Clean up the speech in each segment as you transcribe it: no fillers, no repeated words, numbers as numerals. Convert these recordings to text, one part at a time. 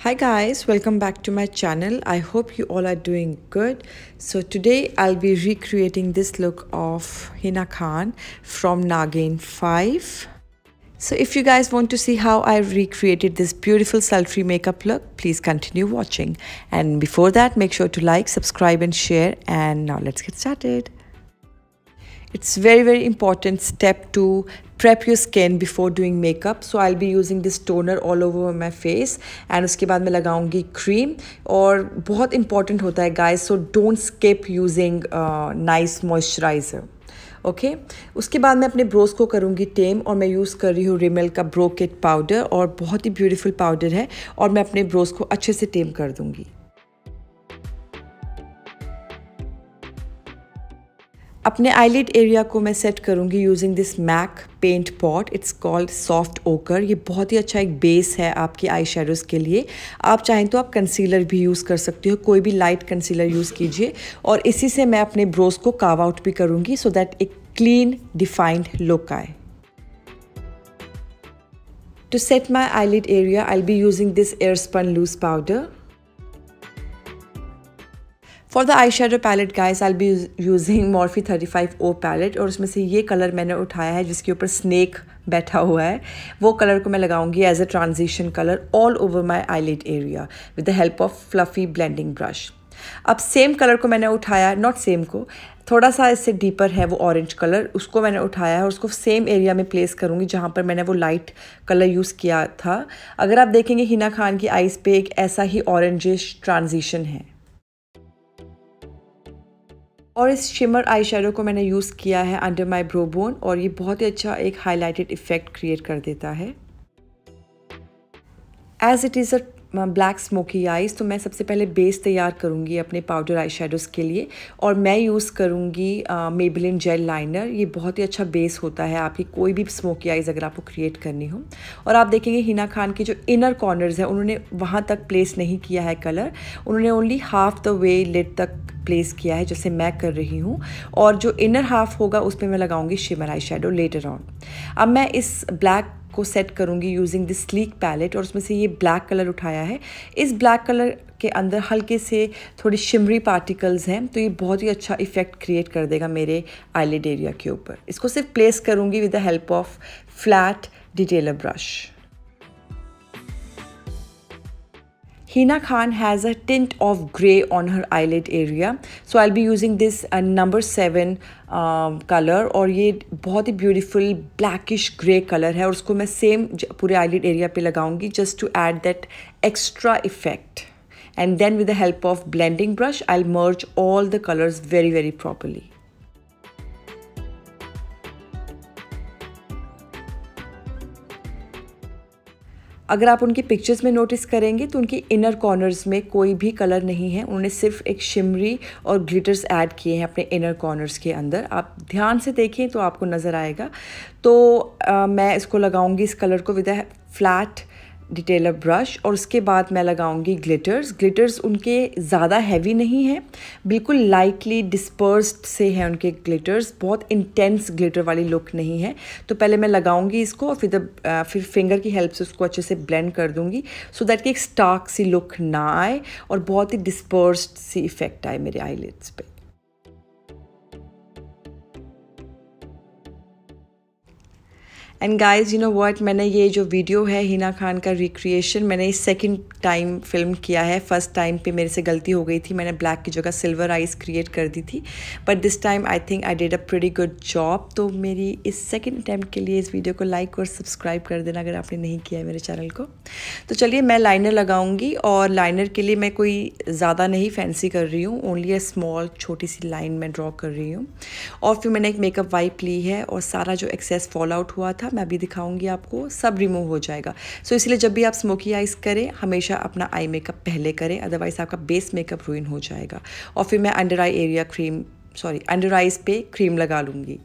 Hi guys, welcome back to my channel. I hope you all are doing good. So today I'll be recreating this look of Hina Khan from Nagin 5. So if you guys want to see how I recreated this beautiful sultry makeup look, please continue watching. And before that, make sure to like, subscribe and share. And now let's get started. It's very important step to prep your skin before doing makeup. So I'll be using this toner all over my face and उसके बाद मैं लगाऊंगी cream. और बहुत important होता है guys, so don't skip using nice moisturizer. Okay उसके बाद मैं अपने ब्रोज को करूँगी टेम और मैं यूज़ कर रही हूँ रिमेल का ब्रो किट पाउडर और बहुत ही ब्यूटीफुल पाउडर है और मैं अपने ब्रोज को अच्छे से टेम कर दूँगी। अपने आईलिड एरिया को मैं सेट करूँगी using this MAC paint pot. It's called soft ochre. ये बहुत ही अच्छा एक बेस है आपकी आई शेडोज़ के लिए। आप चाहें तो आप कंसीलर भी यूज़ कर सकते हो, कोई भी लाइट कंसीलर यूज़ कीजिए और इसी से मैं अपने ब्रोज को कार्व आउट भी करूँगी सो दैट एक क्लीन डिफाइंड लुक आए। To set my eyelid area I will be using this Airspun loose powder. For the eye shadow palette guys I be using Morphe 35O palette और उसमें से ये colour मैंने उठाया है जिसके ऊपर स्नेक बैठा हुआ है। वो कलर को मैं लगाऊंगी as a transition colour all over my eyelid area with the help of fluffy blending brush. अब सेम कलर को मैंने उठाया, नॉट सेम को, थोड़ा सा इससे डीपर है वो ऑरेंज कलर, उसको मैंने उठाया है और उसको सेम एरिया में प्लेस करूँगी जहाँ पर मैंने वो लाइट कलर यूज़ किया था। अगर आप देखेंगे हिना खान की आईज़ पे एक ऐसा ही ऑरेंजिश ट्रांजिशन है। और इस शिमर आई शेडो को मैंने यूज़ किया है अंडर माई ब्रो बोन और ये बहुत ही अच्छा एक हाईलाइटेड इफेक्ट क्रिएट कर देता है। As it is a black smoky eyes तो मैं सबसे पहले बेस तैयार करूँगी अपने पाउडर आई शेडोज़ के लिए और मैं यूज़ करूँगी मेबेलिन जेल लाइनर। ये बहुत ही अच्छा बेस होता है आपकी कोई भी स्मोकी आइज़ अगर आपको क्रिएट करनी हो। और आप देखेंगे हिना खान के जो इनर कॉर्नर्स हैं उन्होंने वहाँ तक प्लेस नहीं किया है कलर, उन्होंने only half the way lid तक प्लेस किया है जैसे मैं कर रही हूँ और जो इनर हाफ होगा उसमें मैं लगाऊंगी shimmer eye shadow later on. अब मैं इस ब्लैक को सेट करूंगी यूजिंग दिस स्लीक पैलेट और उसमें से ये ब्लैक कलर उठाया है। इस ब्लैक कलर के अंदर हल्के से थोड़ी शिमरी पार्टिकल्स हैं तो ये बहुत ही अच्छा इफेक्ट क्रिएट कर देगा मेरे आईलिड एरिया के ऊपर। इसको सिर्फ प्लेस करूंगी with the help of flat detailer brush. Hina Khan has a tint of grey on her eyelid area, so I'll be using this number 7 color और ये बहुत ही beautiful blackish grey color है और उसको मैं सेम पूरे eyelid area पे लगाऊंगी just to add that extra effect. And then with the help of blending brush, I'll merge all the colors very properly. अगर आप उनकी पिक्चर्स में नोटिस करेंगे तो उनकी इनर कॉर्नर्स में कोई भी कलर नहीं है, उन्होंने सिर्फ एक शिमरी और ग्लिटर्स ऐड किए हैं अपने इनर कॉर्नर्स के अंदर। आप ध्यान से देखें तो आपको नज़र आएगा। तो मैं इसको लगाऊंगी इस कलर को with a flat detailer brush और उसके बाद मैं लगाऊंगी ग्लिटर्स उनके ज़्यादा हैवी नहीं है, बिल्कुल लाइटली डिस्पर्स्ड से हैं उनके ग्लिटर्स, बहुत इंटेंस ग्लिटर वाली लुक नहीं है। तो पहले मैं लगाऊंगी इसको और फिर फिंगर की हेल्प से उसको अच्छे से ब्लेंड कर दूंगी सो दैट कि एक स्टार्क सी लुक ना आए और बहुत ही डिस्पर्स्ड सी इफेक्ट आए मेरे आईलिड्स पे। And guys you know what, मैंने ये जो वीडियो है हिना खान का रिक्रिएशन मैंने इस सेकंड टाइम फिल्म किया है। फर्स्ट टाइम पे मेरे से गलती हो गई थी, मैंने ब्लैक की जगह सिल्वर आइज क्रिएट कर दी थी, but this time I think I did a pretty good job. तो मेरी इस सेकंड अटैम्प्ट के लिए इस वीडियो को लाइक और सब्सक्राइब कर देना अगर आपने नहीं किया है मेरे चैनल को। तो चलिए मैं लाइनर लगाऊंगी और लाइनर के लिए मैं कोई ज़्यादा नहीं फैंसी कर रही हूँ, ओनली अ स्मॉल छोटी सी लाइन मैं ड्रॉ कर रही हूँ। और फिर मैंने एक मेकअप वाइप ली है और सारा जो एक्सेस फॉल आउट हुआ था मैं अभी दिखाऊंगी आपको, सब रिमूव हो जाएगा। सो इसलिए जब भी आप स्मोकी आइज करें हमेशा अपना आई मेकअप पहले करें, अदरवाइज आपका बेस मेकअप रुइन हो जाएगा। और फिर मैं अंडर आईज पे क्रीम लगा लूँगी।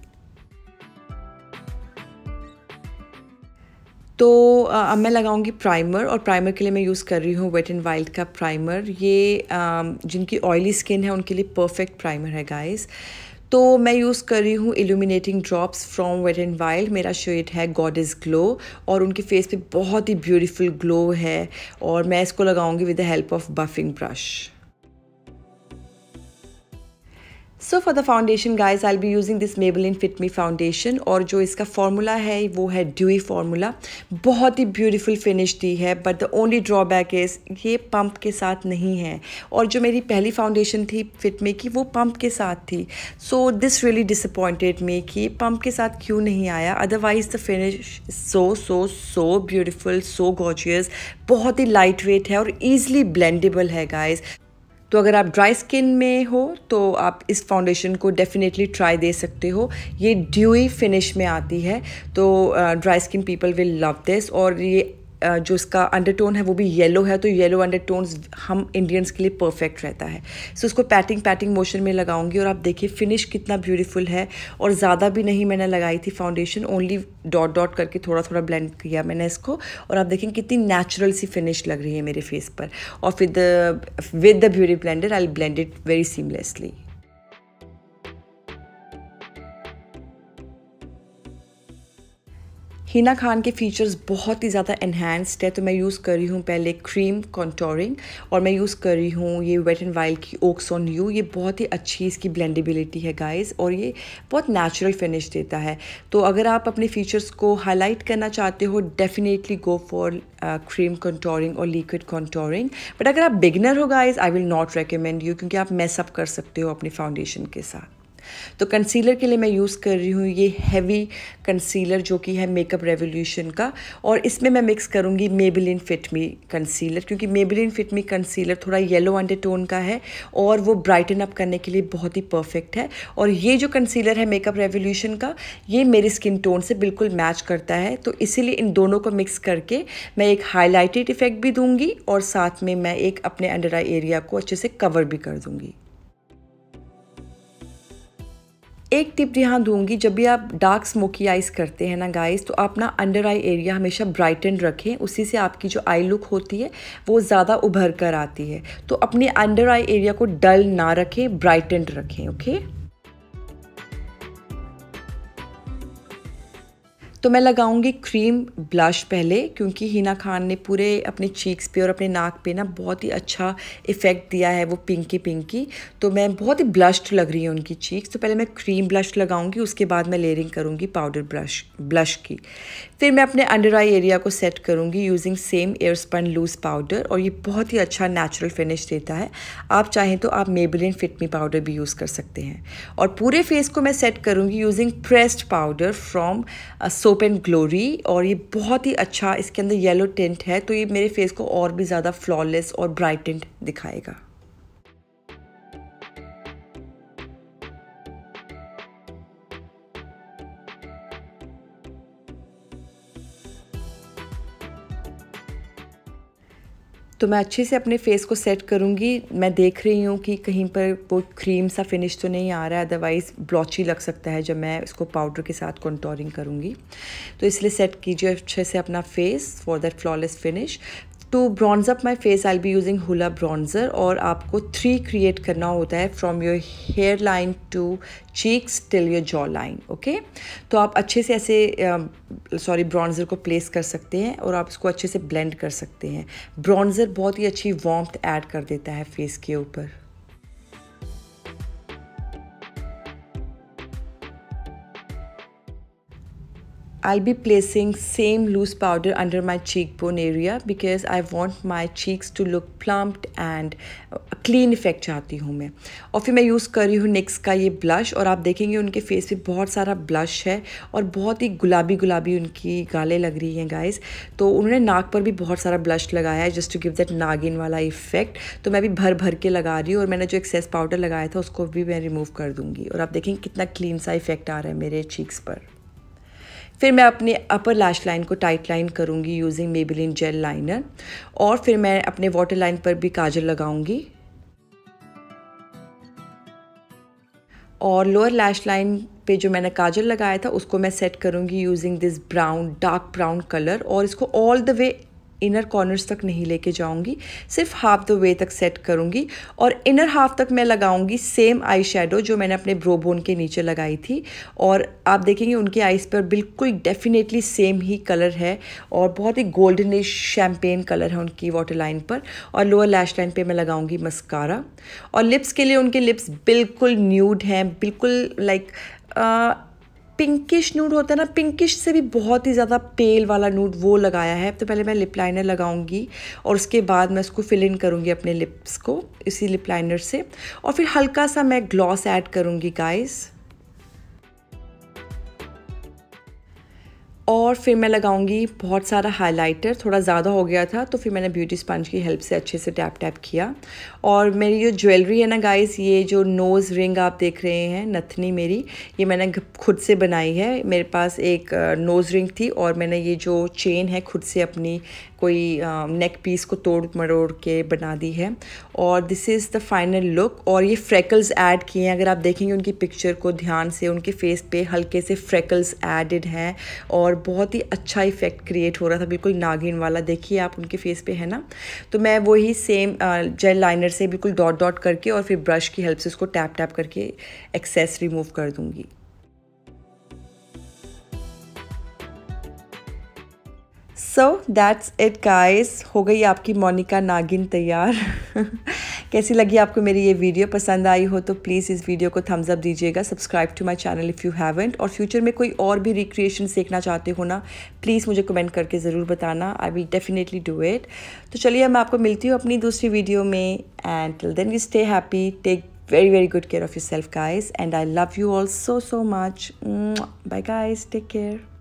तो अब मैं लगाऊंगी प्राइमर और प्राइमर के लिए मैं यूज़ कर रही हूँ वेट एंड वाइल्ड का प्राइमर। ये जिनकी ऑयली स्किन है उनके लिए परफेक्ट प्राइमर है गाइस। तो मैं यूज़ कर रही हूँ illuminating drops from Wet and Wild. मेरा शेड है गॉडेस ग्लो और उनके फेस पे बहुत ही ब्यूटीफुल ग्लो है और मैं इसको लगाऊंगी with the help of buffing brush. So for the foundation guys I be using this Maybelline Fit Me foundation और जो इसका फार्मूला है वो है ड्यूई फार्मूला। बहुत ही ब्यूटीफुल फिनिश दी है but the only drawback is ये पंप के साथ नहीं है और जो मेरी पहली फाउंडेशन थी फिट मी की वो पंप के साथ थी। So this really disappointed me कि पंप के साथ क्यों नहीं आया। Otherwise the finish so beautiful, so gorgeous, बहुत ही लाइट वेट है और ईजिली ब्लेंडेबल है गाइज। तो अगर आप ड्राई स्किन में हो तो आप इस फाउंडेशन को डेफिनेटली ट्राई दे सकते हो। ये ड्यूई फिनिश में आती है तो dry skin people will love this. और ये जो इसका अंडरटोन है वो भी येलो है तो येलो अंडरटोन्स हम इंडियंस के लिए परफेक्ट रहता है। सो उसको पैटिंग मोशन में लगाऊंगी और आप देखिए फिनिश कितना ब्यूटीफुल है। और ज़्यादा भी नहीं मैंने लगाई थी फाउंडेशन, ओनली डॉट करके थोड़ा ब्लेंड किया मैंने इसको और आप देखें कितनी नेचुरल सी फिनिश लग रही है मेरे फेस पर। और with the beauty blender I will blend it very seamlessly. Hina Khan के फीचर्स बहुत ही ज़्यादा एनहांस्ड है तो मैं यूज़ कर रही हूँ पहले क्रीम कॉन्टोरिंग और मैं यूज़ कर रही हूँ ये वेट एंड वाइल्ड की ओक्स ऑन यू। ये बहुत ही अच्छी इसकी ब्लेंडेबिलिटी है गाइस और ये बहुत नेचुरल फिनिश देता है। तो अगर आप अपने फीचर्स को हाईलाइट करना चाहते हो definitely go for cream contouring और लिक्विड कॉन्टोरिंग। बट अगर आप बिगनर हो guys I will not recommend you क्योंकि आप मैस अप कर सकते हो अपनी फाउंडेशन के साथ। तो कंसीलर के लिए मैं यूज़ कर रही हूँ ये हैवी कंसीलर जो कि है मेकअप रेवोल्यूशन का और इसमें मैं मिक्स करूँगी Maybelline Fit Me कंसीलर क्योंकि Maybelline Fit Me कंसीलर थोड़ा येलो अंडरटोन का है और वो ब्राइटन अप करने के लिए बहुत ही परफेक्ट है। और ये जो कंसीलर है मेकअप रेवोल्यूशन का ये मेरी स्किन टोन से बिल्कुल मैच करता है तो इसीलिए इन दोनों को मिक्स करके मैं एक हाईलाइटेड इफेक्ट भी दूंगी और साथ में मैं एक अपने अंडर आई एरिया को अच्छे से कवर भी कर दूंगी। एक टिप यहाँ दूंगी, जब भी आप डार्क स्मोकी आइज करते हैं ना गाइस तो आप ना अंडर आई एरिया हमेशा ब्राइटन रखें, उसी से आपकी जो आई लुक होती है वो ज़्यादा उभर कर आती है। तो अपने अंडर आई एरिया को डल ना रखें, ब्राइटन रखें। ओके तो मैं लगाऊंगी क्रीम ब्लश पहले क्योंकि हिना खान ने पूरे अपने चीक्स पे और अपने नाक पे ना बहुत ही अच्छा इफ़ेक्ट दिया है वो पिंकी। तो मैं बहुत ही ब्लश्ड लग रही है उनकी चीक्स। तो पहले मैं क्रीम ब्लश लगाऊंगी उसके बाद मैं लेयरिंग करूंगी पाउडर ब्लश की। फिर मैं अपने अंडर आई एरिया को सेट करूंगी using same airspun loose powder और ये बहुत ही अच्छा नेचुरल फिनिश देता है। आप चाहें तो आप Maybelline Fit Me पाउडर भी यूज़ कर सकते हैं। और पूरे फेस को मैं सेट करूंगी using pressed powder from soap and glory और ये बहुत ही अच्छा इसके अंदर येलो टिंट है तो ये मेरे फेस को और भी ज़्यादा फ्लॉलेस और ब्राइटेंड दिखाएगा। तो मैं अच्छे से अपने फेस को सेट करूँगी। मैं देख रही हूँ कि कहीं पर वो क्रीम सा फिनिश तो नहीं आ रहा है, अदरवाइज़ ब्लॉची लग सकता है जब मैं इसको पाउडर के साथ कॉन्टोरिंग करूँगी। तो इसलिए सेट कीजिए अच्छे से अपना face for that flawless finish. To bronze up my face I be using hula bronzer और आपको 3 क्रिएट करना होता है from your hair line to cheeks till your jaw line. Okay तो आप अच्छे से ऐसे ब्रॉन्जर को प्लेस कर सकते हैं और आप इसको अच्छे से ब्लेंड कर सकते हैं। ब्रॉन्जर बहुत ही अच्छी वार्मथ ऐड कर देता है फेस के ऊपर। I'll be placing same loose powder under my cheekbone area because I want my cheeks to look plumped and clean effect चाहती हूँ मैं। और फिर मैं यूज़ कर रही हूँ NYX का ये ब्लश और आप देखेंगे उनके फेस पे बहुत सारा ब्लश है और बहुत ही गुलाबी उनकी गालें लग रही हैं गाइस। तो उन्होंने नाक पर भी बहुत सारा ब्लश लगाया है जस्ट टू गिव दैट नागिन वाला इफेक्ट। तो मैं भी भर के लगा रही हूँ और मैंने जो एक्सेस पाउडर लगाया था उसको भी मैं रिमूव कर दूँगी और आप देखेंगे कितना क्लीन सा इफेक्ट आ रहा है मेरे चीक्स पर। फिर मैं अपने अपर लैश लाइन को टाइट लाइन करूँगी यूजिंग Maybelline जेल लाइनर और फिर मैं अपने वाटर लाइन पर भी काजल लगाऊंगी और लोअर लैश लाइन पे जो मैंने काजल लगाया था उसको मैं सेट करूँगी using this dark brown colour और इसको all the way inner corners तक नहीं लेके जाऊंगी, सिर्फ हाफ द वे तक सेट करूंगी और इनर हाफ तक मैं लगाऊंगी सेम आई शेडो जो मैंने अपने ब्रो बोन के नीचे लगाई थी। और आप देखेंगे उनके आईज पर बिल्कुल डेफिनेटली सेम ही कलर है और बहुत ही गोल्डनिश शैम्पेन कलर है उनकी वाटर लाइन पर। और लोअर लैश लाइन पे मैं लगाऊंगी मस्कारा। और लिप्स के लिए उनके लिप्स बिल्कुल न्यूड हैं, बिल्कुल लाइक पिंकिश नूड होता है ना, पिंकिश से भी बहुत ही ज़्यादा पेल वाला नूड, वो लगाया है। तो पहले मैं लिप लाइनर लगाऊंगी और उसके बाद मैं उसको फिल इन करूँगी अपने लिप्स को इसी लिप लाइनर से। और फिर हल्का सा मैं ग्लॉस ऐड करूँगी गाइस। और फिर मैं लगाऊंगी बहुत सारा हाइलाइटर, थोड़ा ज़्यादा हो गया था तो फिर मैंने ब्यूटी स्पंज की हेल्प से अच्छे से टैप टैप किया। और मेरी जो ज्वेलरी है ना गाइस, ये जो नोज़ रिंग आप देख रहे हैं, नथनी मेरी, ये मैंने खुद से बनाई है। मेरे पास एक नोज़ रिंग थी और मैंने ये जो चेन है खुद से अपनी कोई नेक पीस को तोड़ मरोड़ के बना दी है। और this is the final look. और ये फ्रेकल्स ऐड किए हैं, अगर आप देखेंगे उनकी पिक्चर को ध्यान से, उनके फेस पे हल्के से फ्रेकल्स एडेड हैं और बहुत ही अच्छा इफेक्ट क्रिएट हो रहा था, बिल्कुल नागिन वाला। देखिए आप उनके फेस पे है ना। तो मैं वही सेम जेल लाइनर से बिल्कुल डॉट डॉट करके और फिर ब्रश की हेल्प से उसको टैप टैप करके एक्सेस रिमूव कर दूंगी। सो दैट्स इट गाइस, हो गई आपकी मोनिका नागिन तैयार। कैसी लगी आपको मेरी ये वीडियो? पसंद आई हो तो प्लीज़ इस वीडियो को थम्स अप दीजिएगा। Subscribe to my channel if you haven't. और फ्यूचर में कोई और भी रिक्रिएशन सीखना चाहते हो ना, प्लीज़ मुझे कमेंट करके ज़रूर बताना, I will definitely do it. तो चलिए मैं आपको मिलती हूँ अपनी दूसरी वीडियो में। And till then you stay happy, take very good care of yourself guys, and I love you all so much. Bye guys, take care.